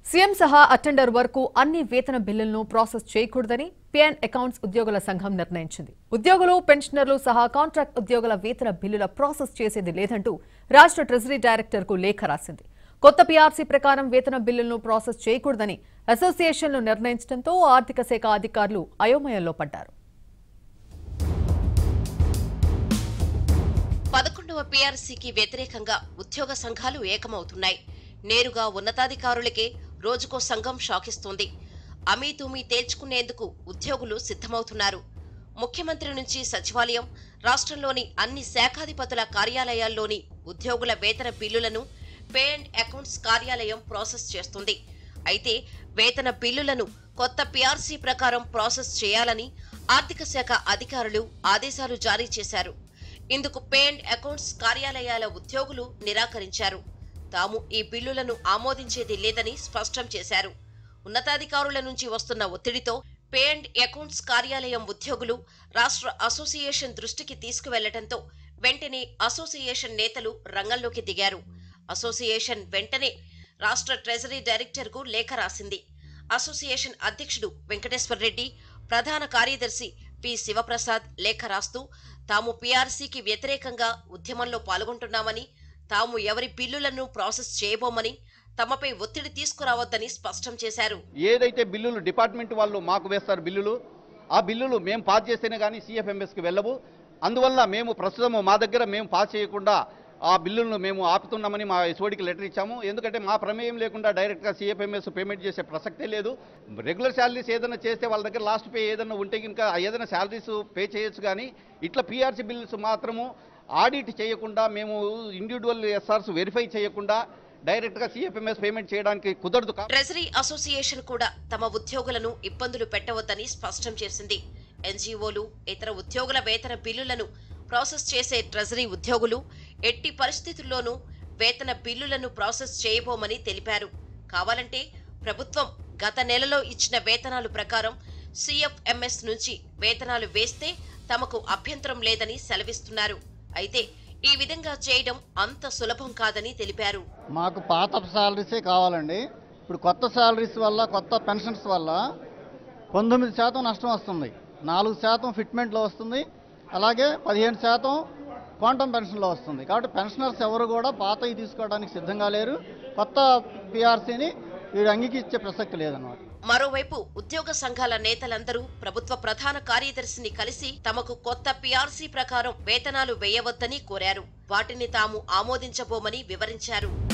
CM సహా attender వరకు అన్ని వేతన బిల్లులను ప్రాసెస్ చేయకూడదని పే& అకౌంట్స్ ఉద్యోగుల సంఘం నిర్ణయించింది. ఉద్యోగులు, పెన్షనర్లు సహా కాంట్రాక్ట్ ఉద్యోగుల వేతన బిల్లుల ప్రాసెస్ చేసేది లేదంటూ రాష్ట్ర ట్రెజరీ డైరెక్టర్కు లేఖ రాసింది. కొత్త పీఆర్సీ ప్రకారం వేతన బిల్లులను ప్రాసెస్ చేయకూడదని అసోసియేషన్లు నిర్ణయించడంతో ఆర్థిక శాఖ అధికారులు అయోమయంలో పడ్డారు. 11వ పీఆర్సీకి వ్యతిరేకంగా ఉద్యోగ సంఘాలు ఏకమవుతున్నాయి. నేరుగా ఉన్నతాధికారులకే రోజుకో సంఘం షాకిస్తోంది. అమీతుమీ తేల్చుకునేందుకు ఉద్యోగులు సిద్ధమవుతున్నారు. ముఖ్యమంత్రి నుంచి సచివాలయం, రాష్ట్రంలోని అన్ని శాఖాధిపతుల కార్యాలయాల్లోని ఉద్యోగుల వేతన బిల్లులను పే& అకౌంట్స్ కార్యాలయం ప్రాసెస్ చేస్తుంది. అయితే వేతన బిల్లులను కొత్త పీఆర్సీ ప్రకారం ప్రాసెస్ చేయాలని ఆర్థిక శాఖ అధికారులు ఆదేశాలు జారీ చేశారు. ఇందుకు పే& అకౌంట్స్ కార్యాలయాల ఉద్యోగులు నిరాకరించారు. తాము ఈ బిల్లులను ఆమోదించేది లేదని స్పష్టం చేశారు. ఉన్నతాధికారుల నుంచి వస్తున్న ఒత్తిడితో పే& అకౌంట్స్ కార్యాలయం ఉద్యోగులు రాష్ట్ర అసోసియేషన్ దృష్టికి తీసుకువెళ్లడంతో వెంటనే అసోసియేషన్ నేతలు రంగంలోకి దిగారు. అసోసియేషన్ వెంటనే రాష్ట్ర ట్రెజరీ డైరెక్టర్కు లేఖ రాసింది. అసోసియేషన్ అధ్యక్షుడు వెంకటేశ్వర్ రెడ్డి, ప్రధాన కార్యదర్శి పి శివప్రసాద్ లేఖ రాస్తూ తాము పీఆర్సీకి వ్యతిరేకంగా ఉద్యమంలో పాల్గొంటున్నామని, తాము ఎవరి బిల్లులను ప్రాసెస్ చేయబోమని, తమపై ఒత్తిడి తీసుకురావద్దని స్పష్టం చేశారు. ఏదైతే బిల్లులు డిపార్ట్మెంట్ వాళ్ళు మాకు వేస్తారు బిల్లులు, ఆ బిల్లులు మేము పాస్ చేస్తేనే కానీ CFMSకి వెళ్ళవు. అందువల్ల మేము ప్రస్తుతం మా దగ్గర మేము పాస్ చేయకుండా ఆ బిల్లులను మేము ఆపుతున్నామని మా SODకి లెటర్ ఇచ్చాము. ఎందుకంటే మా ప్రమేయం లేకుండా డైరెక్ట్గా CFMS పేమెంట్ చేసే ప్రసక్తే లేదు. రెగ్యులర్ శాలరీస్ ఏదైనా చేస్తే వాళ్ళ దగ్గర లాస్ట్ పే ఏదైనా ఉంటే ఇంకా ఏదైనా శాలరీస్ పే చేయొచ్చు. కానీ ఇట్లా పీఆర్సీ బిల్స్ మాత్రము ఆడిట్ చేయకుండా, మేము ఇండివిజువల్ SRs వెరిఫై చేయకుండా డైరెక్ట్గా CFMS పేమెంట్ చేయడానికి కుదరదు. ట్రెజరీ అసోసియేషన్ కూడా తమ ఉద్యోగులను ఇబ్బందులు పెట్టవద్దని స్పష్టం చేసింది. NGOలు, ఇతర ఉద్యోగుల వేతన బిల్లులను ప్రాసెస్ చేసే ట్రెజరీ ఉద్యోగులు ఎట్టి పరిస్థితుల్లోనూ వేతన బిల్లులను ప్రాసెస్ చేయబోమని తెలిపారు. కావాలంటే ప్రభుత్వం గత నెలలో ఇచ్చిన వేతనాలు ప్రకారం CFMS నుంచి వేతనాలు వేస్తే తమకు అభ్యంతరం లేదని సెలవిస్తున్నారు. అయితే ఈ విధంగా చేయడం అంత సులభం కాదని తెలిపారు. మాకు పాత శాలరీసే కావాలండి. ఇప్పుడు కొత్త శాలరీస్ వల్ల, కొత్త పెన్షన్స్ వల్ల 19% నష్టం వస్తుంది, 4% ఫిట్మెంట్లో వస్తుంది, అలాగే 15% క్వాంటమ్ పెన్షన్లో వస్తుంది. కాబట్టి పెన్షనర్స్ ఎవరు కూడా పాతవి తీసుకోవడానికి సిద్ధంగా లేరు. కొత్త పీఆర్సీని వీడు అంగీకరించే ప్రసక్తి లేదన్నమాట. మరోవైపు ఉద్యోగ సంఘాల నేతలందరూ ప్రభుత్వ ప్రధాన కార్యదర్శిని కలిసి తమకు కొత్త పీఆర్సీ ప్రకారం వేతనాలు వేయవద్దని కోరారు. వాటిని తాము ఆమోదించబోమని వివరించారు.